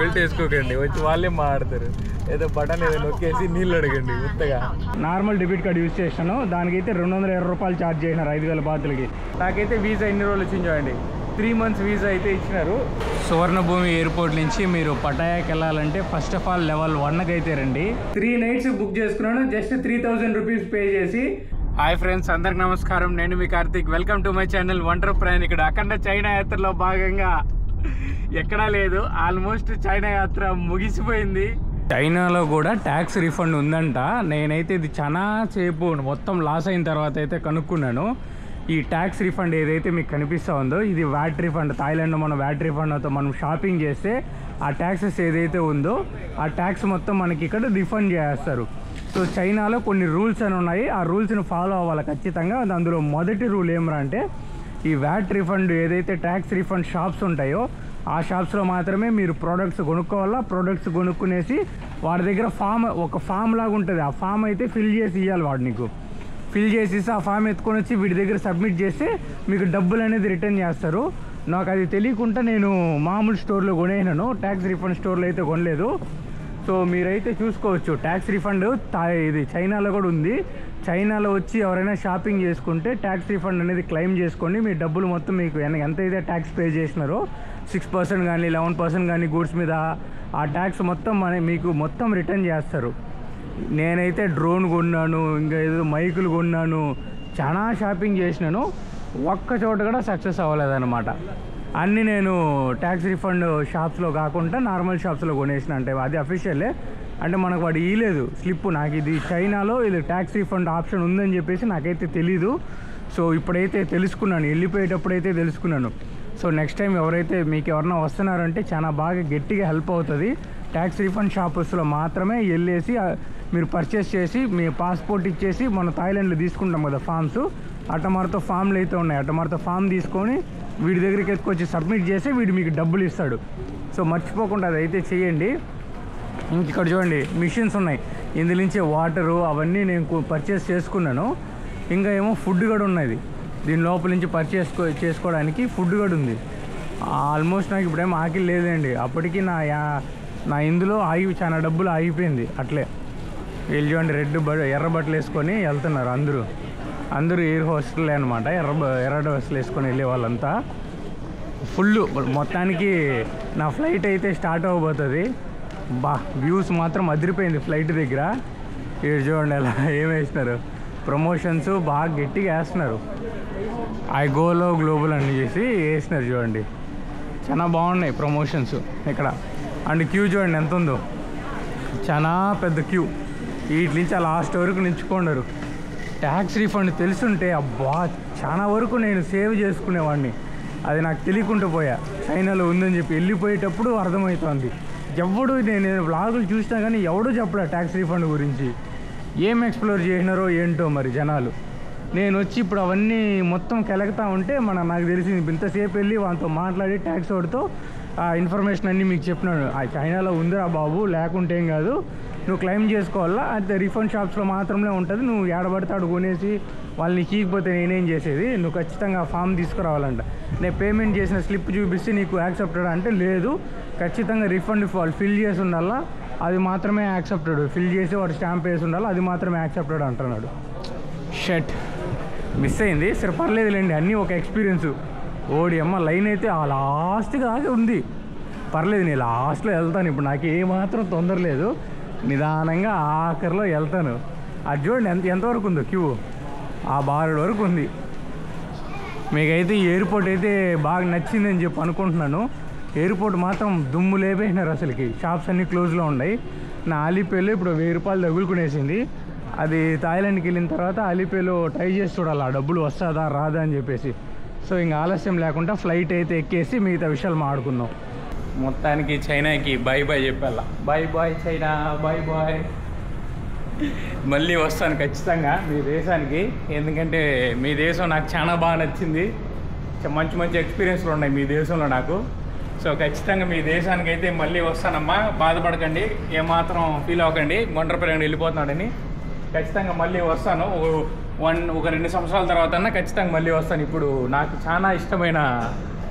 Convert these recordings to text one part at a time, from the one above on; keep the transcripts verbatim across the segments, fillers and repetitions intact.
Belt వేసుకోకండి, వచ్చి వాళ్ళే మాట్లాడతారు. ఏదో బటన్ ఏదో నొక్కేసి నీళ్ళు అడగండి ఉత్తగా. నార్మల్ డెబిట్ కార్డు యూజ్ చేసాను, దానికైతే రెండు వందల ఇరవై రూపాయలు ఛార్జ్ చేసినారు ఐదు వేల బాతులకి. నాకైతే వీసా ఎన్ని రోజులు వచ్చింది చూడండి, త్రీ మంత్స్ వీసా అయితే ఇచ్చినారు. సువర్ణభూమి ఎయిర్పోర్ట్ నుంచి మీరు పటాయాకి వెళ్ళాలంటే ఫస్ట్ ఆఫ్ ఆల్ లెవెల్ వన్కి అయితే రండి. త్రీ నైట్స్ బుక్ చేసుకున్నాను just three thousand rupees pay చేసి. హాయ్ ఫ్రెండ్స్, అందరికి నమస్కారం. నేను మీ Karthik. Welcome to my channel ఒంటరి ప్రయాణికుడు. అఖండ చైనా యాత్రలో భాగంగా ఎక్కడా లేదు, ఆల్మోస్ట్ చైనా యాత్ర ముగిసిపోయింది. చైనాలో కూడా ట్యాక్స్ రిఫండ్ ఉందంట. నేనైతే ఇది చాలా సేపు మొత్తం లాస్ అయిన తర్వాత అయితే కనుక్కున్నాను. ఈ ట్యాక్స్ రిఫండ్ ఏదైతే మీకు కనిపిస్తూ ఉందో ఇది వ్యాట్ రిఫండ్. థాయిలాండ్లో మనం వ్యాట్ రిఫండ్ అవుతాం. మనం షాపింగ్ చేస్తే ఆ ట్యాక్సెస్ ఏదైతే ఉందో ఆ ట్యాక్స్ మొత్తం మనకి ఇక్కడ రిఫండ్ చేస్తారు. సో చైనాలో కొన్ని రూల్స్ అని ఉన్నాయి, ఆ రూల్స్ని ఫాలో అవ్వాలి ఖచ్చితంగా. అందులో మొదటి రూల్ ఏమరా అంటే ఈ వ్యాట్ రిఫండ్ ఏదైతే ట్యాక్స్ రిఫండ్ షాప్స్ ఉంటాయో ఆ షాప్స్లో మాత్రమే మీరు ప్రోడక్ట్స్ కొనుక్కోవాలా. ప్రోడక్ట్స్ కొనుక్కునేసి వాడి దగ్గర ఫామ్ ఒక ఫామ్ లాగా ఉంటుంది, ఆ ఫామ్ అయితే ఫిల్ చేసి ఇవ్వాలి. వాడు నీకు ఫిల్ చేసేసి ఆ ఫామ్ ఎత్తుకొని వచ్చి వీడి దగ్గర సబ్మిట్ చేస్తే మీకు డబ్బులు అనేది రిటర్న్ చేస్తారు. నాకు అది తెలియకుండా నేను మామూలు స్టోర్లో కొనేసినాను, ట్యాక్స్ రిఫండ్ స్టోర్లో అయితే కొనలేదు. సో మీరైతే చూసుకోవచ్చు ట్యాక్స్ రిఫండ్ ఇది చైనాలో కూడా ఉంది. చైనాలో వచ్చి ఎవరైనా షాపింగ్ చేసుకుంటే ట్యాక్స్ రిఫండ్ అనేది క్లెయిమ్ చేసుకోండి. మీ డబ్బులు మొత్తం మీకు ఎంతైతే ట్యాక్స్ పే చేసినారో సిక్స్ పర్సెంట్ కానీ లెవెన్ పర్సెంట్ కానీ గూడ్స్ మీద ఆ ట్యాక్స్ మొత్తం మన మీకు మొత్తం రిటర్న్ చేస్తారు. నేనైతే డ్రోన్ కొన్నాను, ఇంకా ఏదో మైకులు కొన్నాను, చాలా షాపింగ్ చేసినాను, ఒక్క చోట కూడా సక్సెస్ అవ్వలేదన్నమాట. అన్నీ నేను ట్యాక్స్ రిఫండ్ షాప్స్లో కాకుండా నార్మల్ షాప్స్లో కొనేసిన. అంటే అది అఫీషియలే, అంటే మనకు వాడు ఇవ్వలేదు స్లిప్. నాకు ఇది చైనాలో ఇది ట్యాక్స్ రిఫండ్ ఆప్షన్ ఉందని చెప్పేసి నాకైతే తెలీదు. సో ఇప్పుడైతే తెలుసుకున్నాను, వెళ్ళిపోయేటప్పుడైతే తెలుసుకున్నాను. సో నెక్స్ట్ టైం ఎవరైతే మీకు ఎవరన్నా వస్తున్నారంటే చాలా బాగా గట్టిగా హెల్ప్ అవుతుంది. ట్యాక్స్ రిఫండ్ షాప్స్లో మాత్రమే వెళ్ళేసి మీరు పర్చేస్ చేసి మీ పాస్పోర్ట్ ఇచ్చేసి మనం థాయిలాండ్లో తీసుకుంటాం కదా ఫామ్స్, అటమార్తో ఫామ్లు అయితే ఉన్నాయి, అటమార్తో ఫామ్ తీసుకొని వీడి దగ్గరికి ఎత్తుకొచ్చి సబ్మిట్ చేసి వీడు మీకు డబ్బులు ఇస్తాడు. సో మర్చిపోకుండా అది అయితే చేయండి. ఇంక ఇక్కడ చూడండి మిషన్స్ ఉన్నాయి, ఇందులో నుంచి వాటరు అవన్నీ నేను పర్చేస్ చేసుకున్నాను. ఇంకా ఏమో ఫుడ్ కూడా ఉన్నది, దీని లోపల నుంచి పర్చేస్ చేసుకోవడానికి ఫుడ్ కూడా ఉంది. ఆల్మోస్ట్ నాకు ఇప్పుడేమో ఆకలి లేదండి, అప్పటికి నా నా ఇందులో ఆగి చాలా డబ్బులు ఆగిపోయింది. అట్లే వీళ్ళు చూడండి రెడ్ బ ఎర్ర బట్టలు వేసుకొని వెళ్తున్నారు అందరూ. అందరూ ఎయిర్ హోస్టలే అనమాట, ఎర్ర ఎర్ర డ్రెస్సులు వేసుకొని వెళ్ళే వాళ్ళంతా. ఫుల్ మొత్తానికి నా ఫ్లైట్ అయితే స్టార్ట్ అవ్వబోతుంది. బా వ్యూస్ మాత్రం అదిరిపోయింది ఫ్లైట్ దగ్గర. ఇక్కడ చూడండి ఎలా ఏం వేసినారు, ప్రమోషన్స్ బాగా గట్టిగా వేస్తున్నారు. ఐ గోలో గ్లోబల్ అని చేసి వేసినారు చూడండి, చాలా బాగున్నాయి ప్రమోషన్స్ ఇక్కడ. అండ్ క్యూ చూడండి ఎంత ఉందో, చాలా పెద్ద క్యూ. వీటి నుంచి ఆ లాస్ట్ వరకు నిల్చుకున్నారు. ట్యాక్స్ రీఫండ్ తెలుసుంటే అబ్బా చాలా వరకు నేను సేవ్ చేసుకునేవాడిని, అది నాకు తెలియకుండా పోయా. చైనాలో ఉందని చెప్పి వెళ్ళిపోయేటప్పుడు అర్థమవుతుంది. ఎవడు నేను వ్లాగులు చూసినా కానీ ఎవడో చెప్పడా ట్యాక్స్ రీఫండ్ గురించి. ఏం ఎక్స్ప్లోర్ చేసినారో ఏంటో మరి జనాలు. నేను వచ్చి ఇప్పుడు అవన్నీ మొత్తం కెలగతా ఉంటే మన నాకు తెలిసింది ఇంతసేపు వెళ్ళి వాళ్ళతో మాట్లాడి ట్యాక్స్ వాడితో ఆ ఇన్ఫర్మేషన్ అన్నీ మీకు చెప్పినాడు. ఆ చైనాలో ఉందిరా బాబు, లేకుంటే ఏం కాదు, నువ్వు క్లెయిమ్ చేసుకోవాలా, అయితే రిఫండ్ షాప్స్లో మాత్రమే ఉంటుంది. నువ్వు ఏడబడితే కొనేసి వాళ్ళని కీకపోతే నేనేం చేసేది, నువ్వు ఖచ్చితంగా ఫామ్ తీసుకురావాలంట. నేను పేమెంట్ చేసిన స్లిప్ చూపిస్తే నీకు యాక్సెప్టెడ్ అంటే లేదు, ఖచ్చితంగా రిఫండ్ వాళ్ళు ఫిల్ చేసి ఉండాలా, అది మాత్రమే యాక్సెప్టెడ్. ఫిల్ చేసి వాడు స్టాంప్ వేసి ఉండాలి, అది మాత్రమే యాక్సెప్టెడ్ అంటున్నాడు. షట్ మిస్ అయింది, సరే పర్లేదులేండి, అన్నీ ఒక ఎక్స్పీరియన్స్. ఓడి అమ్మ లైన్ అయితే ఆ లాస్ట్గా ఆగి ఉంది, పర్లేదు నేను లాస్ట్లో వెళ్తాను. ఇప్పుడు నాకు ఏమాత్రం తొందర లేదు, నిదానంగా ఆఖరిలో వెళ్తాను. అది చూడండి ఎంత ఎంతవరకు ఉందో క్యూ, ఆ బారుడు వరకు ఉంది. మీకైతే ఈ ఎయిర్పోర్ట్ అయితే బాగా నచ్చిందని చెప్పి అనుకుంటున్నాను. ఎయిర్పోర్ట్ మాత్రం దుమ్ము లేపేసినారు, అసలుకి షాప్స్ అన్నీ క్లోజ్లో ఉన్నాయి. నా ఆలిపేలో ఇప్పుడు వెయ్యి రూపాయలు తగులుకునేసింది. అది థాయిలాండ్కి వెళ్ళిన తర్వాత ఆలిపేలో ట్రై చేసి చూడాలి ఆ డబ్బులు వస్తుందా రాదా అని చెప్పేసి. సో ఇంకా ఆలస్యం లేకుండా ఫ్లైట్ అయితే ఎక్కేసి మిగతా విషయాలు మాట్లాడుకుందాం. మొత్తానికి చైనాకి బాయ్ బాయ్ చెప్పాలా. Bye bye China, bye bye. మళ్ళీ వస్తాను ఖచ్చితంగా మీ దేశానికి, ఎందుకంటే మీ దేశం నాకు చాలా బాగా నచ్చింది. మంచి మంచి ఎక్స్పీరియన్స్లు ఉన్నాయి మీ దేశంలో నాకు. సో ఖచ్చితంగా మీ దేశానికి అయితే మళ్ళీ వస్తానమ్మా, బాధపడకండి, ఏమాత్రం ఫీల్ అవ్వకండి ఒంటరి ప్రయాణం వెళ్ళిపోతున్నాడని. ఖచ్చితంగా మళ్ళీ వస్తాను, వన్ ఒక రెండు సంవత్సరాల తర్వాత ఖచ్చితంగా మళ్ళీ వస్తాను. ఇప్పుడు నాకు చాలా ఇష్టమైన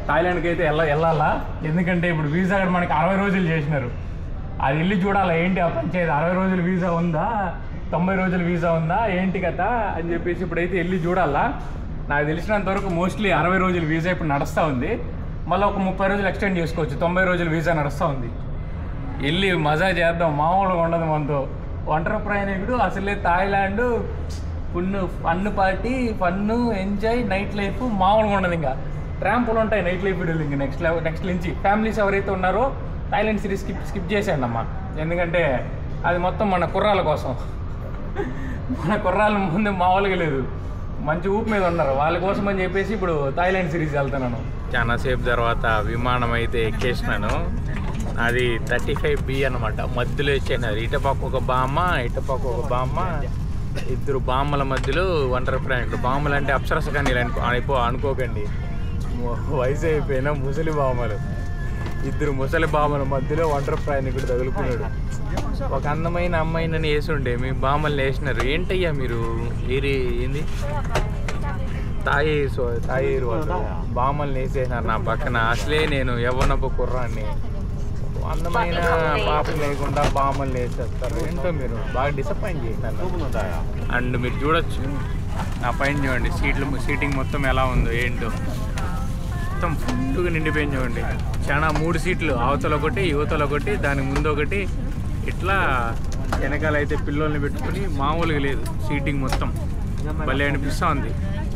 థాయిలాండ్కి అయితే వెళ్ళ వెళ్ళాలా ఎందుకంటే ఇప్పుడు వీసా కూడా మనకి అరవై రోజులు చేసినారు. అది వెళ్ళి చూడాలా ఏంటి ఆ పంచాయతీ, అరవై రోజులు వీసా ఉందా, తొంభై రోజుల వీసా ఉందా, ఏంటి కదా అని చెప్పేసి ఇప్పుడైతే వెళ్ళి చూడాలా. నాకు తెలిసినంత వరకు మోస్ట్లీ అరవై రోజుల వీసా ఇప్పుడు నడుస్తూ ఉంది. మళ్ళీ ఒక ముప్పై రోజులు ఎక్స్టెండ్ చేసుకోవచ్చు, తొంభై రోజుల వీసా నడుస్తూ ఉంది. వెళ్ళి మజా చేద్దాం, మామూలుగా ఉండదు మనతో. ఒంటరి ప్రయాణికుడు అసలే Thailand full fun party, fun enjoy, night life మామూలుగా ఉండదు. ఇంకా ట్రాంపులు ఉంటాయి నైట్ లైఫ్ వీడియోలు. ఇంకా నెక్స్ట్ లెవెల్ నెక్స్ట్ నుంచి ఫ్యామిలీస్ ఎవరైతే ఉన్నారో థాయిలాండ్ సిరీస్ స్కిప్ స్కిప్ చేసేయండి అమ్మా, ఎందుకంటే అది మొత్తం మన కుర్రాల కోసం. మన కుర్రాల ముందు మామూలుగా లేదు, మంచి ఊపు మీద ఉన్నారు, వాళ్ళ కోసం అని చెప్పేసి ఇప్పుడు థాయిలాండ్ సిరీస్ వెళ్తున్నాను. చాలా సేపు తర్వాత విమానం అయితే ఎక్కేసినాను. అది థర్టీ ఫైవ్ బి అనమాట. మధ్యలో ఇచ్చేసినారు, ఇటపక్క ఒక బామ్మ ఇటపక్క ఒక బామ్మ, ఇద్దరు బామ్మల మధ్యలో ఒంటరి ప్రయాణికుడు. బామ్మలు అంటే అప్సరస కానీ అనుకో అయిపో అనుకోకండి, వయసు అయిపోయిన ముసలి బామ్మలు. ఇద్దరు ముసలి బామ్మల మధ్యలో ఒంటరి ప్రయాణికుడు తగులుకున్నాడు. ఒక అందమైన అమ్మాయినని వేసి ఉండే మీ బామ్మల్ని వేసినారు. ఏంటయ్యా మీరు ఏరి ఏంది తాయి సో తాయి వాళ్ళు బామ్మల్ని వేసేసినారు నా పక్కన. అసలే నేను యవ్వనపు కుర్రాన్ని, అందమైన పాపం లేకుండా బామ్మల్ని వేసేస్తారు. ఏంటో మీరు బాగా డిసప్పాయింట్ చేసినారు. అండ్ మీరు చూడొచ్చు నా పైన చూడండి, సీట్లు సీటింగ్ మొత్తం ఎలా ఉందో ఏంటో, మొత్తం ఫుల్గా నిండిపోయింది చూడండి. చాలా మూడు సీట్లు, అవతల ఒకటి యువతల ఒకటి, దాని ముందు ఒకటి, ఇట్లా వెనకాల అయితే పిల్లల్ని పెట్టుకుని మామూలుగా లేదు సీటింగ్ మొత్తం, భలే అనిపిస్తూ ఉంది.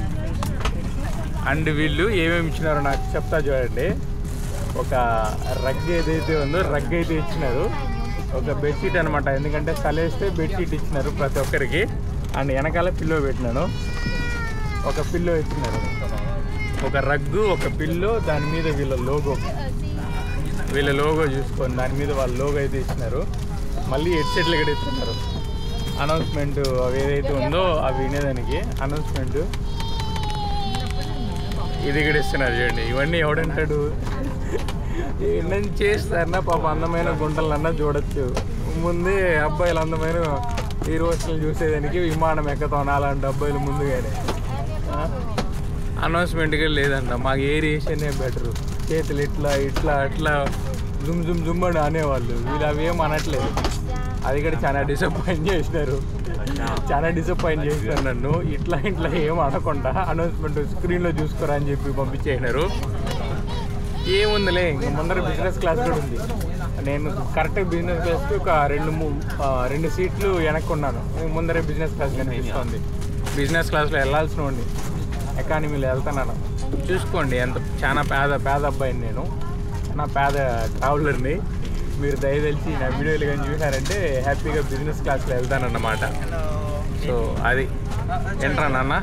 అండ్ వీళ్ళు ఏమేమి ఇచ్చినారో నాకు చెప్తా చూడండి. ఒక రగ్ ఏదైతే ఉందో రగ్ అయితే ఇచ్చినారు, ఒక బెడ్షీట్ అనమాట, ఎందుకంటే చలేస్తే బెడ్షీట్ ఇచ్చినారు ప్రతి ఒక్కరికి. అండ్ వెనకాల పిల్లో పెట్టినాను, ఒక పిల్లో ఇచ్చినారు, ఒక రగ్గు, ఒక పిల్లో, దాని మీద వీళ్ళ లోగో, వీళ్ళ లోగో చూసుకొని దాని మీద వాళ్ళ లోగో అయితే ఇచ్చినారు. మళ్ళీ హెడ్సెట్లు కూడా ఇస్తున్నారు, అనౌన్స్మెంట్ అవి ఏదైతే ఉందో అవి వినేదానికి అనౌన్స్మెంట్ ఇది కూడా ఇస్తున్నారు చూడండి. ఇవన్నీ ఎవడంటాడు, ఏంటని చేస్తారన్నా పాప అందమైన గుంటలన్నా చూడొచ్చు. ముందే అబ్బాయిలు అందమైన హీరోస్లు చూసేదానికి విమానం ఎక్కుతాం అలాంటి అబ్బాయిలు ముందుగానే. అనౌన్స్మెంట్గా లేదంట, మాకు ఏరియేషనే బెటరు, చేతులు ఇట్లా ఇట్లా అట్లా జుమ్ జుమ్ జుమ్ అని అనేవాళ్ళు. వీళ్ళు అవి ఏం అనట్లేదు. అది కూడా చాలా డిసప్పాయింట్ చేసినారు, చాలా డిసప్పాయింట్ చేసినారు నన్ను. ఇట్లా ఇట్లా ఏం అనకుండా అనౌన్స్మెంట్ స్క్రీన్లో చూసుకోరా అని చెప్పి పంపించేసినారు. ఏముందిలే, ఇంక ముందర బిజినెస్ క్లాస్ కూడా ఉంది. నేను కరెక్ట్గా బిజినెస్ క్లాస్కి ఒక రెండు రెండు సీట్లు వెనక్కున్నాను, ముందరే బిజినెస్ క్లాస్ కనిపిస్తుంది. బిజినెస్ క్లాస్లో వెళ్ళాల్సిన వాడిని, ఎకానమీలో వెళ్తున్నాను. చూసుకోండి ఎంత చాలా పేద పేద అబ్బాయిని నేను, నా పేద ట్రావెలర్ని. మీరు దయదలిచి నా వీడియోలు కానీ చూసారంటే హ్యాపీగా బిజినెస్ క్లాస్లో వెళ్తానన్నమాట. సో అది ఏంట్రా నాన్న,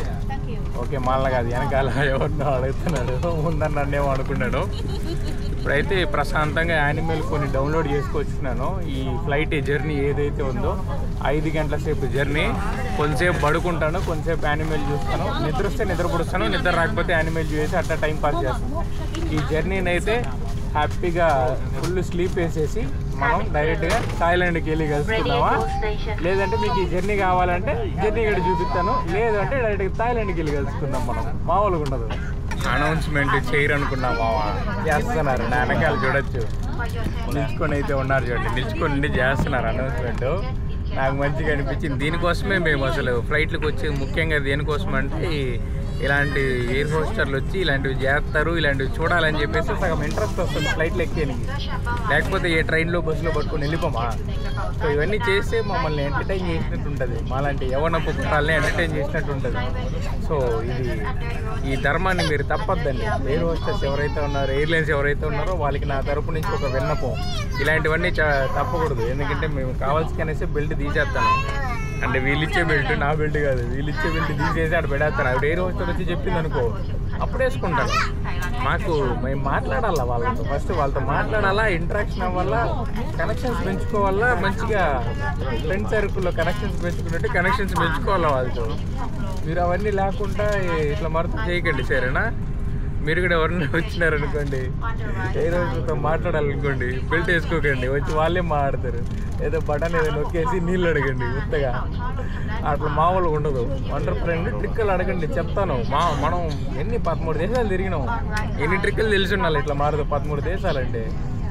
ఓకే మళ్ళీ కాదు వెనకాల ఎవరినో అడుగుతున్నాడు, ముందన్న నన్నేమో అనుకున్నాడు. ఇప్పుడైతే ప్రశాంతంగా యానిమల్ కొన్ని డౌన్లోడ్ చేసుకొచ్చుకున్నాను. ఈ ఫ్లైట్ జర్నీ ఏదైతే ఉందో ఐదు గంటల సేపు జర్నీ, కొంతసేపు పడుకుంటాను, కొంతసేపు యానిమల్ చూస్తాను, నిద్ర వస్తే నిద్ర పుడుస్తాను, నిద్ర రాకపోతే యానిమల్ చూసి అట్లా టైం పాస్ చేస్తాను. ఈ జర్నీని అయితే హ్యాపీగా ఫుల్ స్లీప్ వేసేసి మనం డైరెక్ట్గా థాయిలాండ్కి వెళ్ళి కలుసుకుందామా, లేదంటే మీకు ఈ జర్నీ కావాలంటే జర్నీ ఇక్కడ చూపిస్తాను, లేదంటే డైరెక్ట్గా థాయిలాండ్కి వెళ్ళి కలుసుకుందాం. మనం మామూలుగా ఉండదు. అనౌన్స్మెంట్ చేయరు అనుకున్నాం మావా, చేస్తున్నారు. నా వెనకాల చూడొచ్చు, నిల్చుకొని అయితే ఉన్నారు చూడండి, నిల్చుకొని ఉండి చేస్తున్నారు అనౌన్స్మెంట్. నాకు మంచిగా అనిపించింది. దీనికోసమే మేము అసలు ఫ్లైట్లకు వచ్చి ముఖ్యంగా దేనికోసం అంటే ఇలాంటి ఎయిర్ హోస్టర్లు వచ్చి ఇలాంటివి చేస్తారు, ఇలాంటివి చూడాలని చెప్పేసి సగం ఇంట్రెస్ట్ వస్తుంది ఫ్లైట్లు ఎక్కేనికి. లేకపోతే ఏ ట్రైన్లో బస్సులో పట్టుకొని వెళ్ళిపోమా. సో ఇవన్నీ చేస్తే మమ్మల్ని ఎంటర్టైన్ చేసినట్టు ఉంటుంది, మాలాంటి యవ్వనపు కుట్రాలని ఎంటర్టైన్ చేసినట్టు ఉంటుంది. సో ఇది ఈ ధర్మాన్ని మీరు తప్పద్దండి. ఎయిర్ హోస్టర్స్ ఎవరైతే ఉన్నారో, ఎయిర్లైన్స్ ఎవరైతే ఉన్నారో వాళ్ళకి నా తరపు నుంచి ఒక విన్నపం, ఇలాంటివన్నీ తప్పకూడదు. ఎందుకంటే మేము కావాల్సి కనేసి బెల్ట్ తీసేస్తాను, అంటే వీళ్ళు ఇచ్చే బెల్ట్ నా బెల్ట్ కాదు, వీళ్ళు ఇచ్చే బెల్ట్ తీసేసి అక్కడ పెడేస్తాను. అక్కడ ఎయిర్ హోస్టర్ వచ్చి చెప్పింది అనుకో అప్పుడు వేసుకుంటాను. మాకు మేము మాట్లాడాలా వాళ్ళతో, ఫస్ట్ వాళ్ళతో మాట్లాడాలా, ఇంటరాక్షన్ అవ్వాలా, కనెక్షన్స్ పెంచుకోవాలా, మంచిగా ఫ్రెండ్ సర్కిల్లో కనెక్షన్స్ పెంచుకున్నట్టు కనెక్షన్స్ పెంచుకోవాలా వాళ్ళతో. మీరు అవన్నీ లేకుండా ఇట్లా మరత చేయకండి సరేనా. మీరు కూడా ఎవరన్నా వచ్చినారనుకోండి ఏ రోజుతో మాట్లాడాలనుకోండి బెల్ట్ వేసుకోకండి, వచ్చి వాళ్ళే మాట్లాడతారు. ఏదో బటన్ ఏదో నొక్కేసి నీళ్ళు అడగండి ఉత్తగా, అట్లా మామూలుగా ఉండదు. వంటర్ ఫ్రెండ్ ట్రిక్కులు అడగండి, చెప్తాను. మా మనం ఎన్ని పదమూడు దేశాలు తిరిగినాం, ఎన్ని ట్రిక్కులు తెలిసి ఉండాలి ఇట్లా మారదు. పదమూడు దేశాలంటే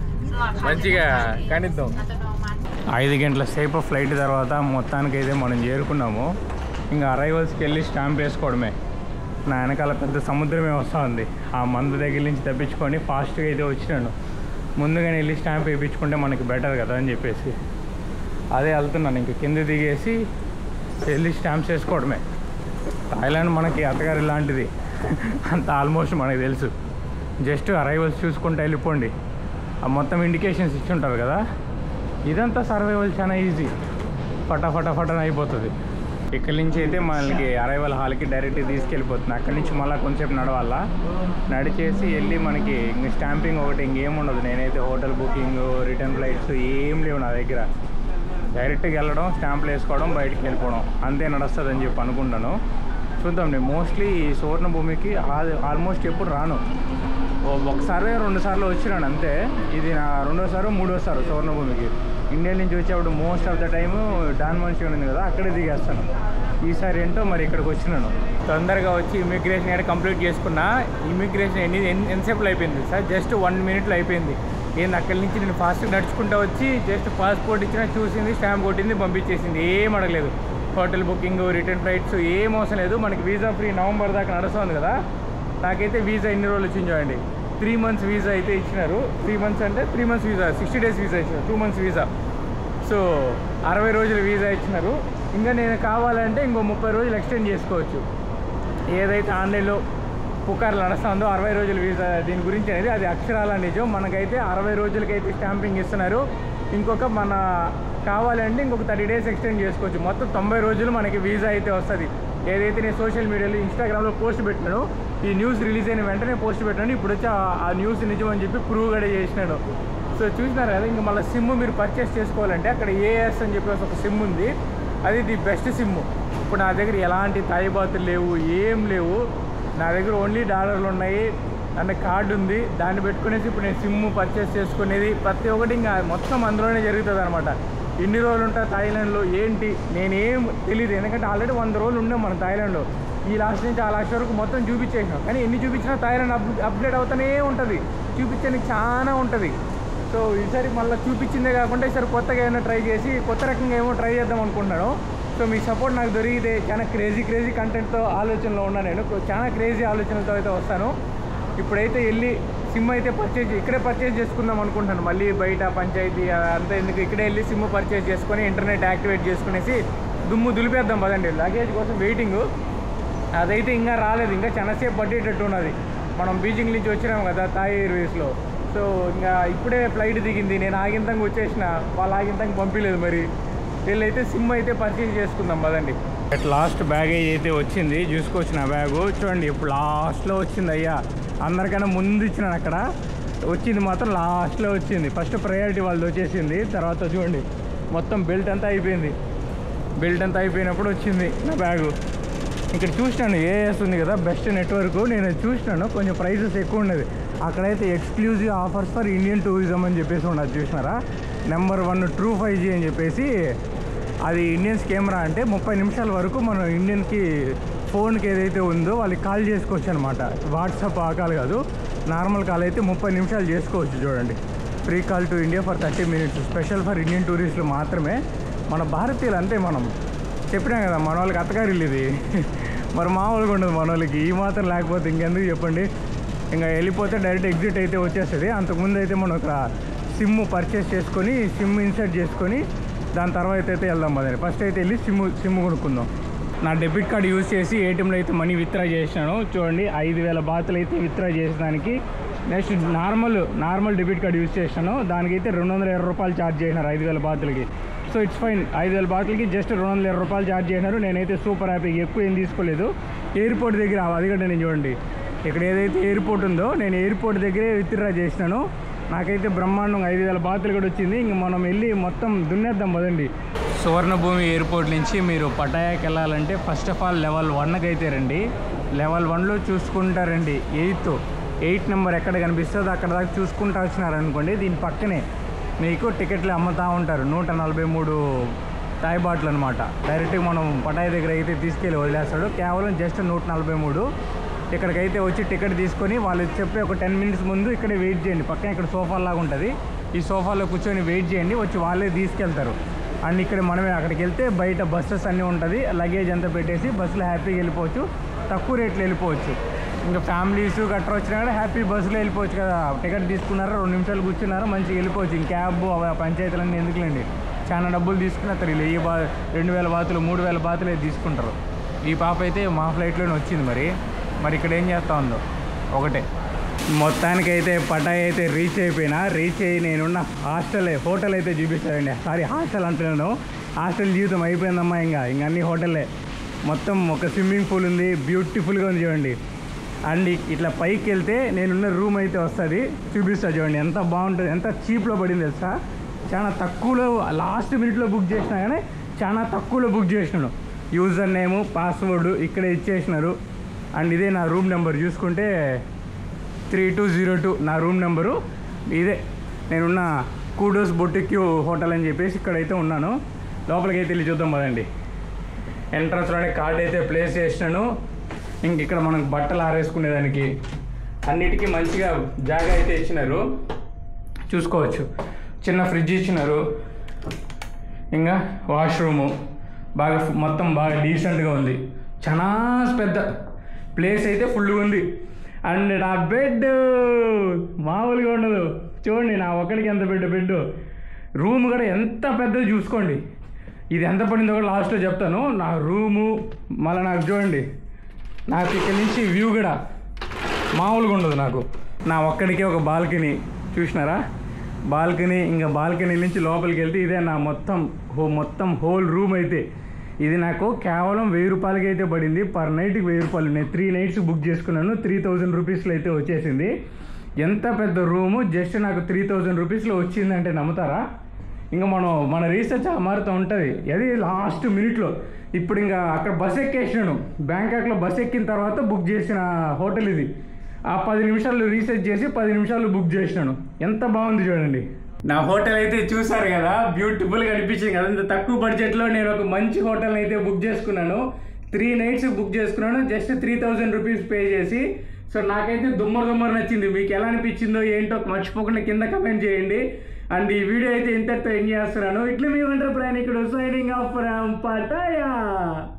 మంచిగా కనిద్దాం. ఐదు గంటల సేపు ఫ్లైట్ తర్వాత మొత్తానికి అయితే మనం చేరుకున్నాము. ఇంకా అరైవల్స్కి వెళ్ళి స్టాంప్ వేసుకోవడమే. నా వెనకాల పెద్ద సముద్రమే వస్తూ ఉంది. ఆ మందు దగ్గర నుంచి తప్పించుకొని ఫాస్ట్గా అయితే వచ్చినాను. ముందుగానే వెళ్ళి స్టాంప్ వేయించుకుంటే మనకి బెటర్ కదా అని చెప్పేసి అదే వెళ్తున్నాను. ఇంక కింద దిగేసి వెళ్ళి స్టాంప్స్ వేసుకోవడమే. థాయిలాండ్ మనకి అత్తగారి లాంటిది అంత ఆల్మోస్ట్ మనకు తెలుసు. జస్ట్ అరైవల్స్ చూసుకుంటూ వెళ్ళిపోండి. ఆ మొత్తం ఇండికేషన్స్ ఇచ్చి ఉంటారు కదా. ఇదంతా సర్వైవల్ చాలా ఈజీ, ఫటాఫటా ఫటా అయిపోతుంది. ఇక్కడి నుంచి అయితే మనకి అరైవల్ హాల్కి డైరెక్ట్ తీసుకెళ్ళిపోతుంది. అక్కడి నుంచి మళ్ళీ కొంచెంసేపు నడవాలా. నడిచేసి వెళ్ళి మనకి ఇంక స్టాంపింగ్ ఒకటి ఇంకేం ఉండదు. నేనైతే హోటల్ బుకింగ్, రిటర్న్ ఫ్లైట్స్ ఏం లేవు నా దగ్గర. డైరెక్ట్గా వెళ్ళడం, స్టాంపులు వేసుకోవడం, బయటికి వెళ్ళిపోవడం, అంతే నడుస్తుంది అని చెప్పి అనుకుంటాను. చూద్దాం. నేను మోస్ట్లీ ఈ సువర్ణ భూమికి ఆల్మోస్ట్ ఎప్పుడు రాను. ఒకసారి రెండు సార్లు వచ్చినాను అంతే. ఇది నా రెండోసారి మూడోసారి సువర్ణ భూమికి. ఇండియా నుంచి వచ్చేప్పుడు మోస్ట్ ఆఫ్ ద టైము డాన్ మనిషి ఉంది కదా, అక్కడే దిగేస్తాను. ఈసారి ఏంటో మరి ఇక్కడికి వచ్చినాను. తొందరగా వచ్చి ఇమిగ్రేషన్ అయితే కంప్లీట్ చేసుకున్నా. ఇమిగ్రేషన్ ఎన్ని ఎంతసేపులో అయిపోయింది సార్? జస్ట్ వన్ మినిట్లో అయిపోయింది. ఏంది అక్కడి నుంచి నేను ఫాస్ట్గా నడుచుకుంటూ వచ్చి జస్ట్ పాస్పోర్ట్ ఇచ్చినా, చూసింది, స్టాంప్ కొట్టింది, పంపించేసింది. ఏం అడగలేదు. హోటల్ బుకింగ్, రిటర్న్ ఫ్లైట్స్ ఏం అవసరం లేదు. మనకి వీసా ఫ్రీ నవంబర్ దాకా నడుస్తుంది కదా. నాకైతే వీసా ఎన్ని రోజులు వచ్చింది చూడండి. త్రీ మంత్స్ వీసా అయితే ఇచ్చినారు. త్రీ మంత్స్ అంటే three months visa, sixty days visa ఇచ్చినారు. టూ మంత్స్ వీసా, సో అరవై రోజుల వీసా ఇచ్చినారు. ఇంకా నేను కావాలంటే ఇంకో ముప్పై రోజులు ఎక్స్టెండ్ చేసుకోవచ్చు. ఏదైతే ఆన్లైన్లో పుకార్లు నడుస్తుందో అరవై రోజుల వీసా దీని గురించి అనేది అది అక్షరాల నిజం. మనకైతే అరవై రోజులకైతే స్టాంపింగ్ ఇస్తున్నారు. ఇంకొక మన కావాలంటే ఇంకొక థర్టీ డేస్ ఎక్స్టెండ్ చేసుకోవచ్చు. మొత్తం తొంభై రోజులు మనకి వీసా అయితే వస్తుంది. ఏదైతే నేను సోషల్ మీడియాలో, ఇన్స్టాగ్రామ్లో పోస్ట్ పెట్టినాను, ఈ న్యూస్ రిలీజ్ అయిన వెంటనే పోస్ట్ పెట్టాను. ఇప్పుడు వచ్చి ఆ న్యూస్ నిజం అని చెప్పి ప్రూవ్ కూడా చేసినాను. సో చూసినారు కదా. ఇంకా మళ్ళీ సిమ్ మీరు పర్చేస్ చేసుకోవాలంటే అక్కడ ఏఎస్ అని చెప్పేసి ఒక సిమ్ ఉంది. అది ది బెస్ట్ సిమ్. ఇప్పుడు నా దగ్గర ఎలాంటి తాయిబాతులు లేవు, ఏం లేవు. నా దగ్గర ఓన్లీ డాలర్లు ఉన్నాయి, అంటే కార్డు ఉంది. దాన్ని పెట్టుకునేసి ఇప్పుడు నేను సిమ్ పర్చేస్ చేసుకునేది ప్రతి ఒక్కటి ఇంకా మొత్తం అందులోనే జరుగుతుంది అనమాట. ఎన్ని రోజులు ఉంటా థాయిలాండ్లో ఏంటి నేనేం తెలియదు. ఎందుకంటే ఆల్రెడీ వంద రోజులు ఉన్నాం మనం థాయిలాండ్లో. ఈ లాస్ట్ నుంచి ఆ లాస్ట్ వరకు మొత్తం చూపించేసినాం. కానీ ఎన్ని చూపించినా థాయిలాండ్ అప్ అప్డేట్ అవుతూనే ఉంటుంది. చూపించడానికి చాలా ఉంటుంది. సో ఈసారి మళ్ళీ చూపించిందే కాకుండా ఈసారి కొత్తగా ఏమైనా ట్రై చేసి కొత్త రకంగా ఏమో ట్రై చేద్దాం అనుకుంటున్నాను. సో మీ సపోర్ట్ నాకు దొరికితే చాలా క్రేజీ క్రేజీ కంటెంట్తో ఆలోచనలో ఉన్నాను. నేను చాలా క్రేజీ ఆలోచనలతో అయితే వస్తాను. ఇప్పుడైతే వెళ్ళి సిమ్ అయితే పర్చేజ్ ఇక్కడే పర్చేజ్ చేసుకుందాం అనుకుంటాను. మళ్ళీ బయట పంచాయతీ అంతా ఎందుకు, ఇక్కడే వెళ్ళి సిమ్ పర్చేజ్ చేసుకొని ఇంటర్నెట్ యాక్టివేట్ చేసుకునేసి దుమ్ము దులిపేద్దాం పదండి. లగేజ్ కోసం వెయిటింగ్, అదైతే ఇంకా రాలేదు. ఇంకా చాలాసేపు పట్టేటట్టు ఉన్నది. మనం బీజింగ్ నుంచి వచ్చినాం కదా థాయ్ ఎయిర్వేస్లో. సో ఇంకా ఇప్పుడే ఫ్లైట్ దిగింది. నేను ఆగింతంగా వచ్చేసిన, వాళ్ళు ఆగింతంగా పంపించలేదు. మరి వీళ్ళైతే సిమ్ అయితే పర్చేజ్ చేసుకుందాం పదండి. అట్ లాస్ట్ బ్యాగేజ్ అయితే వచ్చింది. చూసుకోవచ్చు నా బ్యాగు చూడండి. ఇప్పుడు లాస్ట్లో వచ్చింది. అయ్యా అందరికైనా ముందు ఇచ్చినాను, అక్కడ వచ్చింది మాత్రం లాస్ట్లో వచ్చింది. ఫస్ట్ ప్రయారిటీ వాళ్ళది వచ్చేసింది. తర్వాత చూడండి మొత్తం బెల్ట్ అంతా అయిపోయింది. బెల్ట్ అంతా అయిపోయినప్పుడు వచ్చింది నా బ్యాగు. ఇక్కడ చూసినాను ఏఎస్ ఉంది కదా, బెస్ట్ నెట్వర్క్. నేను చూసినాను కొంచెం ప్రైసెస్ ఎక్కువ ఉన్నది. అక్కడైతే exclusive offers for Indian tourism అని చెప్పేసి ఉన్నది. చూసినారా, number one True five G అని చెప్పేసి. అది ఇండియన్స్ కెమెరా అంటే ముప్పై నిమిషాల వరకు మనం ఇండియన్కి ఫోన్కి ఏదైతే ఉందో వాళ్ళకి కాల్ చేసుకోవచ్చు అనమాట. వాట్సాప్ ఆ కాల్ కాదు, నార్మల్ కాల్ అయితే ముప్పై నిమిషాలు చేసుకోవచ్చు. చూడండి, free call to India for thirty minutes, special for Indian టూరిస్టులు మాత్రమే. మన భారతీయులు అంతే, మనం చెప్పినాం కదా మన వాళ్ళకి అత్తగారిల్లు ఇది. మరి మామూలుగా ఉండదు మన వాళ్ళకి. ఈ మాత్రం లేకపోతే ఇంకెందుకు చెప్పండి. ఇంకా వెళ్ళిపోతే డైరెక్ట్ ఎగ్జిట్ అయితే వచ్చేస్తుంది. అంతకుముందు అయితే మనం ఇక్కడ సిమ్ పర్చేస్ చేసుకొని సిమ్ ఇన్సర్ట్ చేసుకొని దాని తర్వాత అయితే వెళ్దాం పదండి. ఫస్ట్ అయితే వెళ్ళి సిమ్ సిమ్ కొనుక్కుందాం. నా డెబిట్ కార్డ్ యూజ్ చేసి ఏటీఎంలో అయితే మనీ విత్డ్రా చేసినాను. చూడండి, ఐదు వేల బాతులు అయితే విత్డ్రా చేసేదానికి. Next normal normal debit card use చేసినాను. దానికైతే రెండు వందల ఇరవై రూపాయలు ఛార్జ్ చేసినారు ఐదు వేల బాతులకి. So it's fine. ఐదు వేల బాతులకి జస్ట్ రెండు వందల ఇరవై రూపాయలు ఛార్జ్ చేసినారు. నేనైతే సూపర్ హ్యాపీ, ఎక్కువ ఏం తీసుకోలేదు. ఎయిర్పోర్ట్ దగ్గర అది కూడా నేను చూడండి, ఇక్కడ ఏదైతే ఎయిర్పోర్ట్ ఉందో నేను ఎయిర్పోర్ట్ దగ్గరే విత్డ్రా చేసినాను. నాకైతే బ్రహ్మాండంగా ఐదు వేల బాతులు కూడా వచ్చింది. ఇంక మనం వెళ్ళి మొత్తం దున్నేద్దాం పదండి. సువర్ణభూమి ఎయిర్పోర్ట్ నుంచి మీరు పటాయాకి వెళ్ళాలంటే ఫస్ట్ ఆఫ్ ఆల్ లెవెల్ వన్కి అయితే రండి. లెవెల్ వన్లో చూసుకుంటారండి ఎయిత్ ఎయిట్ నెంబర్ ఎక్కడ కనిపిస్తుందో అక్కడ దాకా చూసుకుంటూ వచ్చినారనుకోండి, దీని పక్కనే మీకు టికెట్లు అమ్ముతూ ఉంటారు. నూట నలభై మూడు థాయ్ బాట్లు అనమాట. డైరెక్ట్గా మనం పటాయి దగ్గర అయితే తీసుకెళ్ళి వదిలేస్తాడు. కేవలం జస్ట్ నూట నలభై మూడు ఇక్కడికైతే వచ్చి టికెట్ తీసుకొని వాళ్ళు చెప్పి ఒక టెన్ మినిట్స్ ముందు ఇక్కడే వెయిట్ చేయండి. పక్కన ఇక్కడ సోఫా లాగా ఉంటుంది, ఈ సోఫాలో కూర్చొని వెయిట్ చేయండి, వచ్చి వాళ్ళే తీసుకెళ్తారు. అండ్ ఇక్కడ మనమే అక్కడికి వెళ్తే బయట బస్సెస్ అన్నీ ఉంటుంది, లగేజ్ అంతా పెట్టేసి బస్సులో హ్యాపీగా వెళ్ళిపోవచ్చు, తక్కువ రేట్లు వెళ్ళిపోవచ్చు. ఇంకా ఫ్యామిలీస్ గట్రా వచ్చినా కూడా హ్యాపీ బస్సులో వెళ్ళిపోవచ్చు కదా. టికెట్ తీసుకున్నారా, రెండు నిమిషాలు కూర్చున్నారా, మంచిగా వెళ్ళిపోవచ్చు. ఇంక క్యాబ్ పంచాయతీలన్నీ ఎందుకులేండి, చాలా డబ్బులు తీసుకున్నారు. వీళ్ళు ఈ బా రెండు వేల బాతులు మూడు వేల బాతులు అయితే తీసుకుంటారు. ఈ పాప అయితే మా ఫ్లైట్లోనే వచ్చింది. మరి మరి ఇక్కడ ఏం చేస్తూ ఉందో ఒకటే. మొత్తానికైతే పటాయి అయితే రీచ్ అయిపోయినా. రీచ్ అయ్యి నేనున్న హాస్టల్ హోటల్ అయితే చూపిస్తానండి. సారీ హాస్టల్ అంటున్నాను, హాస్టల్ జీవితం అయిపోయిందమ్మా. ఇంకా ఇంక అన్ని హోటల్లే. మొత్తం ఒక స్విమ్మింగ్ పూల్ ఉంది, బ్యూటిఫుల్గా ఉంది చూడండి. అండ్ ఇట్లా పైకి వెళ్తే నేనున్న రూమ్ అయితే వస్తుంది, చూపిస్తా చూడండి. ఎంత బాగుంటుంది, ఎంత చీప్లో పడింది తెలుసా. చాలా తక్కువలో, లాస్ట్ మినిట్లో బుక్ చేసినా కానీ చాలా తక్కువలో బుక్ చేసినాను. యూజర్ నేము పాస్వర్డ్ ఇక్కడే ఇచ్చేసినారు. అండ్ ఇదే నా రూమ్ నెంబర్, చూసుకుంటే త్రీ టూ జీరో టూ నా రూమ్ నెంబరు ఇదే. నేనున్న కూడోస్ బొటిక్యూ హోటల్ అని చెప్పేసి ఇక్కడైతే ఉన్నాను. లోపలికి అయితే వెళ్ళి చూద్దాం పదండి. ఎంట్రన్స్లోనే కార్డ్ అయితే ప్లేస్ చేసినాను. ఇంక ఇక్కడ మనకు బట్టలు ఆరేసుకునేదానికి అన్నిటికీ మంచిగా జాగా అయితే ఇచ్చినారు, చూసుకోవచ్చు. చిన్న ఫ్రిడ్జ్ ఇచ్చినారు, ఇంకా వాష్రూము బాగా మొత్తం బాగా డీసెంట్గా ఉంది. చాలా పెద్ద ప్లేస్ అయితే ఫుల్గా ఉంది. అండ్ నా బెడ్ మామూలుగా ఉండదు చూడండి. నా ఒక్కడికి ఎంత పెద్ద బెడ్, రూమ్ కూడా ఎంత పెద్దది చూసుకోండి. ఇది ఎంత పడిందో కూడా లాస్ట్లో చెప్తాను. నా రూము మళ్ళీ నాకు చూడండి, నాకు ఇక్కడి నుంచి వ్యూ కూడా మామూలుగా ఉండదు. నాకు నా ఒక్కడికే ఒక బాల్కనీ చూసినారా, బాల్కనీ. ఇంకా బాల్కనీ నుంచి లోపలికి వెళ్తే ఇదే నా మొత్తం హో మొత్తం హోల్ రూమ్ అయితే. ఇది నాకు కేవలం వెయ్యి రూపాయలకి అయితే పడింది. పర్ నైట్కి వెయ్యి రూపాయలు. నేను త్రీ నైట్స్ బుక్ చేసుకున్నాను, త్రీ థౌజండ్ రూపీస్లో అయితే వచ్చేసింది. ఎంత పెద్ద రూము జస్ట్ నాకు త్రీ థౌజండ్ రూపీస్లో వచ్చిందంటే నమ్ముతారా? ఇంకా మనం మన రీసెర్చ్ మారుతూ ఉంటుంది. అది లాస్ట్ మినిట్లో. ఇప్పుడు ఇంకా అక్కడ బస్ ఎక్కేసినాను, బ్యాంకాక్లో బస్ ఎక్కిన తర్వాత బుక్ చేసిన హోటల్ ఇది. ఆ పది నిమిషాలు రీసెర్చ్ చేసి పది నిమిషాలు బుక్ చేసినాను. ఎంత బాగుంది చూడండి. నా హోటల్ అయితే చూసారు కదా, బ్యూటిఫుల్గా అనిపించింది కదా. అంత తక్కువ బడ్జెట్లో నేను ఒక మంచి హోటల్ అయితే బుక్ చేసుకున్నాను. త్రీ నైట్స్ బుక్ చేసుకున్నాను just three thousand rupees pay చేసి. సో నాకైతే దుమ్మర్ దుమ్మర్ నచ్చింది. మీకు ఎలా అనిపించిందో ఏంటో మర్చిపోకుండా కింద కమెంట్ చేయండి. అండ్ ఈ వీడియో అయితే ఇంతటితో ఎంజాయ్ చేస్తున్నాను. ఇట్లా మీ ఒంటరి ప్రయాణికుడు సైనింగ్ ఆఫ్ ఫ్రమ్ పటాయా.